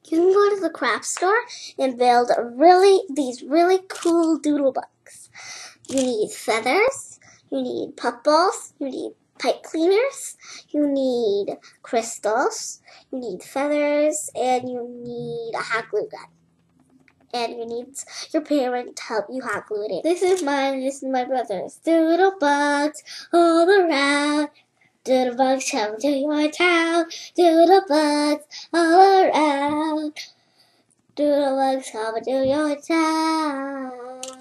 You can go to the craft store and build these really cool doodlebugs. You need feathers, you need puffballs, you need pipe cleaners, you need crystals, you need feathers, and you need a hot glue gun. And you need your parent to help you hot glue it in. This is mine, this is my brother's. Doodlebugs all around. Doodlebugs come to your town. Doodlebugs all around. Doodlebugs come to your town.